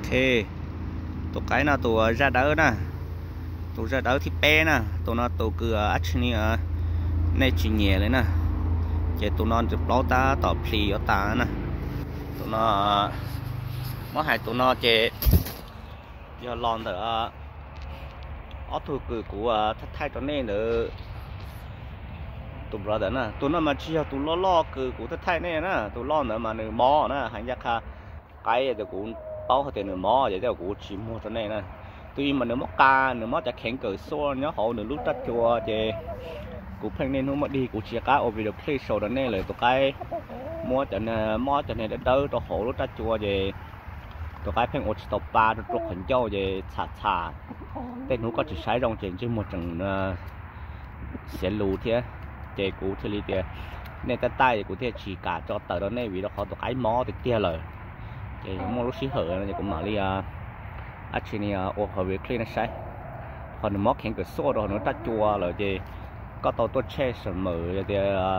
ok tụ cái nào tụ ra đỡ nè tụ ra đỡ thì bé nè tụ nó tụ cứ ắt như này chỉ nhẹเลยnè chỉ tụ nó chụp lót ta tỏ pli ở ta nè tụ nó mỗi hai tụ nó chỉ giờ lon ở ở thu cử của thắt thay cho nên nữa tụ ra đó nè tụ nó mà chỉ tụ lo cử của thắt thay này nè tụ lo nữa mà nửa mò nè hành giác ha cái thì cũng bao thì nửa mò vậy thì cũng chỉ mua cho nên nè tuy mà nửa mò ca nửa mòจะแข็งเกิดโซ่เนาะhọ nửa lúc tắt chùa thì cũng phải nên nó mà đi cũng chỉ cá ở video play show đó nên là tụi cái mua cho nên để đỡ cho họ lúc tắt chùa thì tụi cái phải ở stop ba được rất hình châu thì xả tên nó có chỉ sai trong chuyện chứ một trận sẽ lù thế thì cũng thì thì nên tay cũng thì chỉ cả cho tờ đó này vì nó họ tụi cái mò thì tia lời thì mua lúc xí hở thì cũng nói đi actually ở hồi về clean sai còn mò khen cái số đó nó tắt chùa rồi thì có tàu tôi che sầm mờ thì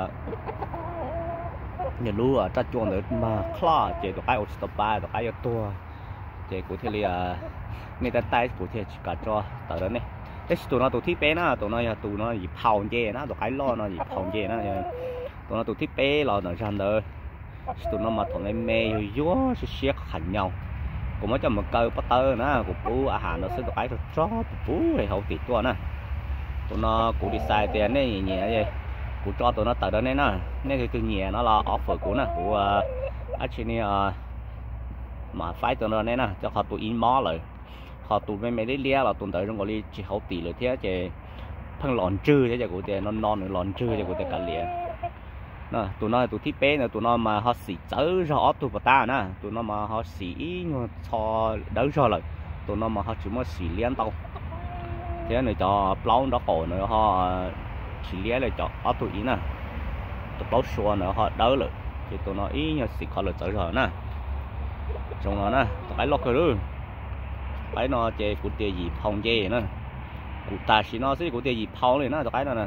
nhiều lúc ở tắt chùa nữa mà khó thì tụi cái ở stop ba tụi cái ở tua thì cũng thì nên tay cũng thì chỉ cả cho tờ đó này cái tụi nó tụi thiết bé nó tụi nó gì phao dê nó tụi cái lo nó gì phao dê nó tụi nó tụi thiết bé lo nó ra nữa tụi nó mà thằng em mê vô sẽ hành nhau cũng mới cho một câu bắt tơ nữa của bố à hà nó sẽ tụi cái cho bố thì hậu tỷ tua nè tụi nó cũng đi xài tiền này nhẹ vậy cũng cho tụi nó tờ đó này nè nên thì từ nhẹ nó là offer của nè của actually mà phải tụi nó này nè cho họ tụi in mó lại họ tụi mấy đấy lia là tụi tới trong gọi chỉ hậu tỷ rồi thế chứ phân lòn trư thế của tiền non nữa lòn trư thế của tiền cả liền nè tụi nó tụi thiết bé nè tụi nó mà họ xỉ chớ rõ tụi ta nè tụi nó mà họ xỉ cho đỡ cho lại tụi nó mà họ chỉ muốn xỉ liên tao thế này cho plau đó cổ nữa họ chỉ liên lại cho họ tụi nè tụi plau xua nữa họ đỡ lại thì tụi nó ý như xỉ họ lại chớ rồi nè trong đó nè tụi cái lót rồi cái nó chơi của tiền gì phong chơi nữa của ta chỉ nó sẽ của tiền gì phong này nó tụi cái nó nè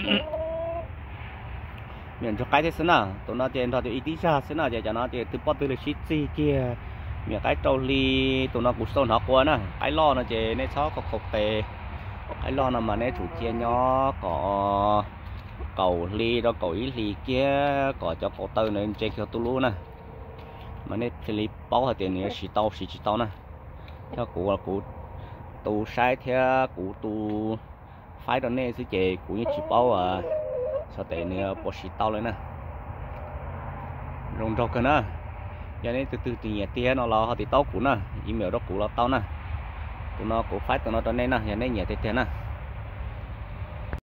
miền cho cái thế xí nào tụi nó chơi thôi thì ít ra xí nào chơi cho nó chơi từ bắt từ là shit gì kia miền cái trâu ly tụi nó cũng sâu nó quá nè cái lo nó chơi nên xó có khục tề cái lo nó mà nên chủ chia nhỏ có cầu ly đó cầu ý ly kia có cho cầu tư nên chơi theo tu lú nè mà nên thì bao hết tiền này xí tao nè theo cụ tu sai theo cụ tu phải đó nên sẽ chơi cụ như chỉ bao sao tiền này bỏ xí tao lên nè rong rong cái nè giờ này từ nhẹ tia nó là họ thì tao cụ nè email đó cụ là tao nè tụi nó cũng phải tụi nó cho nên nè giờ này nhẹ tia nè